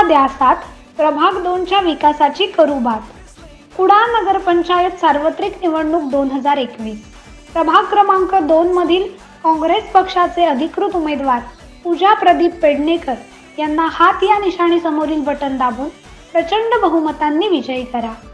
द्या साथ, प्रभाग 2च्या विकासाची करू बात. कुडाळ नगरपंचायत सार्वत्रिक निवडणूक 2021. प्रभाग क्रमांक 2 मधील काँग्रेस पक्षाचे अधिकृत उमेदवार पूजा प्रदीप पेडणेकर यांना हात या निशाणी समोरील बटन दाबून प्रचंड बहुमतांनी विजयी करा.